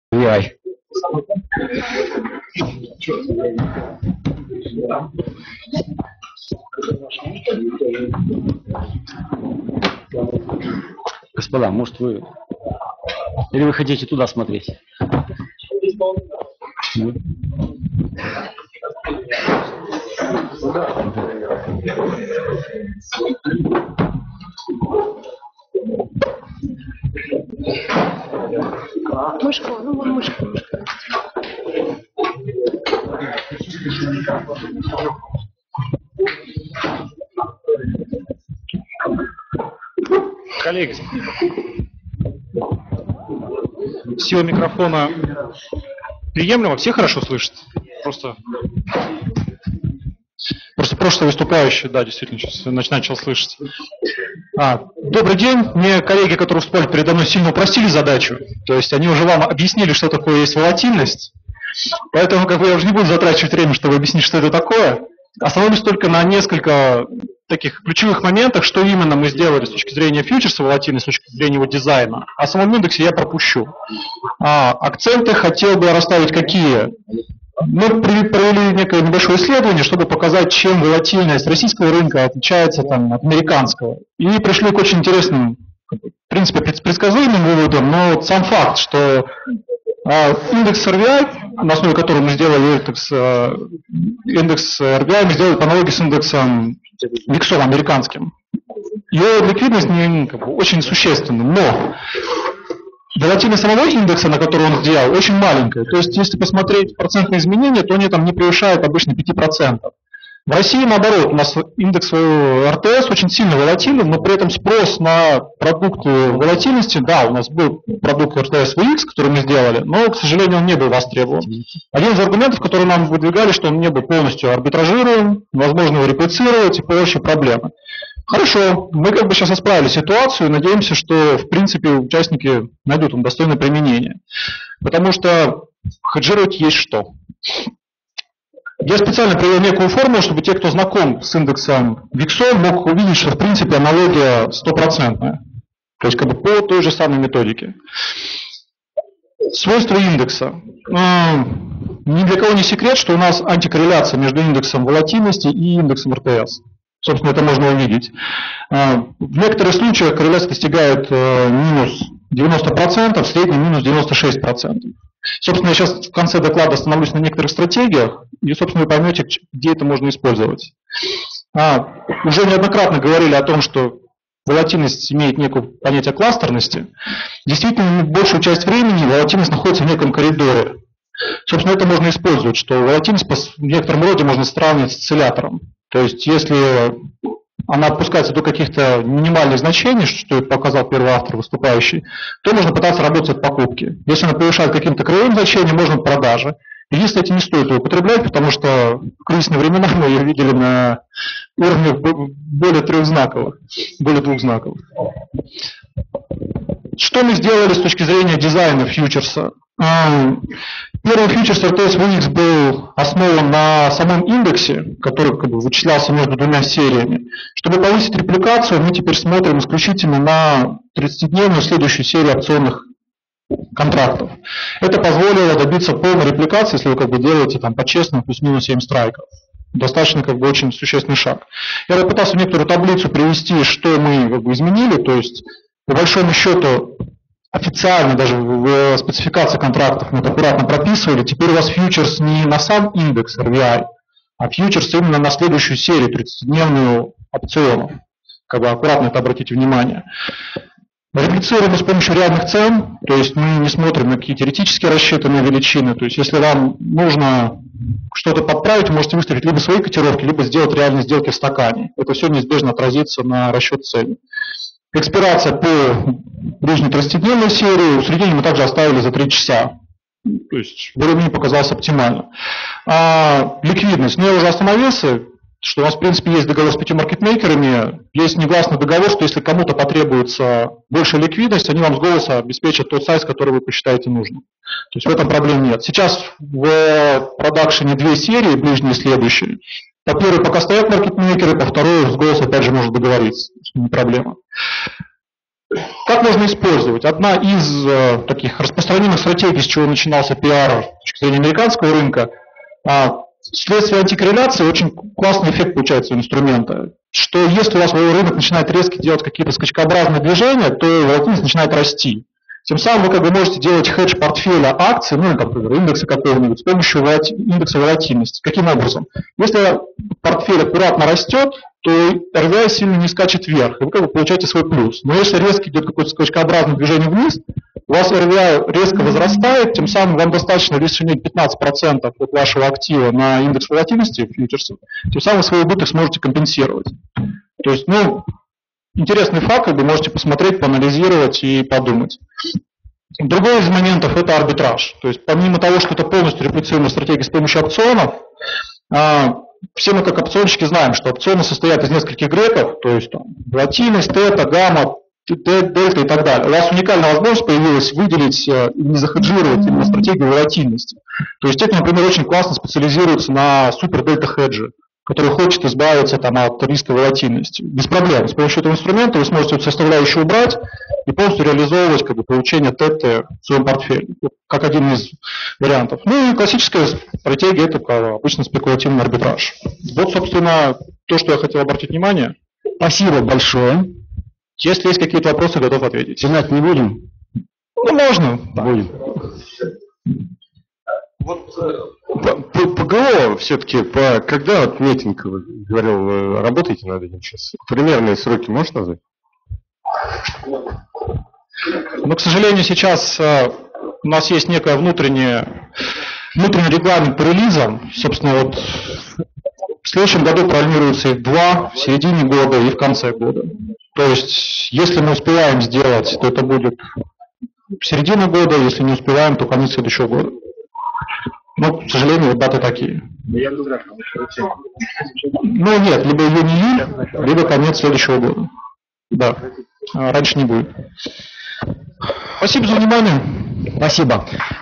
VI. Господа, может вы... Или вы хотите туда смотреть? Мышку, ну мышку. Коллеги, сила микрофона приемлема, все хорошо слышат? Просто прошлый выступающий, да, действительно, сейчас начал слышать. Добрый день. Мне коллеги, которые выступали передо мной, сильно упростили задачу. То есть они уже вам объяснили, что такое есть волатильность. Поэтому я уже не буду затрачивать время, чтобы объяснить, что это такое. Остановлюсь только на несколько таких ключевых моментах, что именно мы сделали с точки зрения фьючерса волатильности, с точки зрения его дизайна. О самом индексе я пропущу. Акценты хотел бы расставить какие? Мы провели некое небольшое исследование, чтобы показать, чем волатильность российского рынка отличается от американского. И пришли к очень интересным, в принципе, предсказуемым выводам, но сам факт, что индекс RVI, на основе которого мы сделали индекс RVI, мы сделали по аналогии с индексом VIX американским. Его ликвидность очень существенна, но волатильность самого индекса, на который он сделал, очень маленькая. То есть, если посмотреть процентные изменения, то они там не превышают обычно 5%. В России, наоборот, у нас индекс РТС очень сильно волатилен, но при этом спрос на продукты волатильности, да, у нас был продукт РТС VX, который мы сделали, но, к сожалению, он не был востребован. Один из аргументов, который нам выдвигали, что он не был полностью арбитражируем, возможно его реплицировать и прочие проблемы. Хорошо, мы сейчас исправили ситуацию и надеемся, что, в принципе, участники найдут им достойное применение. Потому что хеджировать есть что. Я специально привел некую формулу, чтобы те, кто знаком с индексом VIX, мог увидеть, что, в принципе, аналогия стопроцентная. То есть, по той же самой методике. Свойства индекса. Ни для кого не секрет, что у нас антикорреляция между индексом волатильности и индексом РТС. Собственно, это можно увидеть. В некоторых случаях корреляция достигает минус 90%, в среднем минус 96%. Собственно, я сейчас в конце доклада остановлюсь на некоторых стратегиях, и, собственно, вы поймете, где это можно использовать. Уже неоднократно говорили о том, что волатильность имеет некое понятие кластерности. Действительно, большую часть времени волатильность находится в неком коридоре. Собственно, это можно использовать, что волатильность в некотором роде можно сравнивать с осциллятором. То есть, если она опускается до каких-то минимальных значений, что показал первый автор выступающий, то можно пытаться работать от покупки. Если она превышает каким-то краевым значением, можно от продажи. Единственное, эти не стоит ее употреблять, потому что в кризисные времена мы ее видели на уровне более двух знаковых. Что мы сделали с точки зрения дизайна фьючерса? Первый фьючерс РТС VX был основан на самом индексе, который вычислялся между двумя сериями. Чтобы повысить репликацию, мы теперь смотрим исключительно на 30-дневную следующую серию опционных контрактов. Это позволило добиться полной репликации, если вы делаете по-честному плюс-минус 7 страйков. Достаточно очень существенный шаг. Я попытался некоторую таблицу привести, что мы изменили, то есть по большому счету официально даже в спецификации контрактов мы это аккуратно прописывали. Теперь у вас фьючерс не на сам индекс RVI, а фьючерс именно на следующую серию, 30-дневную опционов. Аккуратно это обратите внимание. Реплицируем с помощью реальных цен, то есть мы не смотрим на какие теоретически рассчитанные величины. То есть если вам нужно что-то подправить, вы можете выставить либо свои котировки, либо сделать реальные сделки в стакане. Это все неизбежно отразится на расчет цены. Экспирация по ближней 30-дневной серии, усреднение мы также оставили за 3 часа. То есть более-менее показалось оптимально. Ликвидность. Но я уже остановился, что у нас в принципе есть договор с 5 маркетмейкерами, есть негласный договор, что если кому-то потребуется большая ликвидность, они вам с голоса обеспечат тот сайз, который вы посчитаете нужным. То есть в этом проблем нет. Сейчас в продакшене 2 серии, ближние и следующие. По первой пока стоят маркетмейкеры, по второй с голоса опять же может договориться. Не проблема. Как можно использовать? Одна из таких распространенных стратегий, с чего начинался пиар с точки зрения американского рынка, вследствие антикорреляции очень классный эффект получается у инструмента, что если у вас рынок начинает резко делать какие-то скачкообразные движения, то волатильность начинает расти. Тем самым вы как бы можете делать хедж портфеля акций, ну, например, индекса какого-нибудь, с помощью индекса волатильности. Каким образом? Если портфель аккуратно растет, то RVI сильно не скачет вверх, и вы как бы получаете свой плюс. Но если резко идет какое-то скачкообразное движение вниз, у вас RVI резко возрастает, тем самым вам достаточно лишь иметь 15% от вашего актива на индекс волатильности фьючерсов, тем самым свой убыток сможете компенсировать. То есть, ну, интересный факт, вы можете посмотреть, поанализировать и подумать. Другой из моментов – это арбитраж. То есть помимо того, что это полностью реплицируемая стратегия с помощью опционов, все мы как опционщики знаем, что опционы состоят из нескольких греков, то есть там, волатильность, тета, гамма, дельта и так далее. У вас уникальная возможность появилась выделить и не захеджировать именно стратегию волатильности. То есть те, например, очень классно специализируются на супер-дельта-хеджи, который хочет избавиться там, от риска волатильности. Без проблем. С помощью этого инструмента вы сможете эту составляющую убрать и полностью реализовывать как бы, получение теты в своем портфеле, как один из вариантов. Ну и классическая стратегия – это обычно спекулятивный арбитраж. Вот, собственно, то, что я хотел обратить внимание. Спасибо большое. Если есть какие-то вопросы, готов ответить. Тянуть не будем? Ну, можно. Будем. Вот по ГО все-таки, когда вот митинг, вы говорил, вы работаете над этим сейчас? Примерные сроки можешь назвать? Но, к сожалению, сейчас у нас есть некая внутренний регламент по релизам. Собственно, вот в следующем году планируется их 2, в середине года и в конце года. То есть, если мы успеваем сделать, то это будет середина года, если не успеваем, то конец следующего года. Но, к сожалению, вот даты такие. Ну нет, либо июнь-июль, либо конец следующего года. Да, раньше не будет. Спасибо за внимание. Спасибо.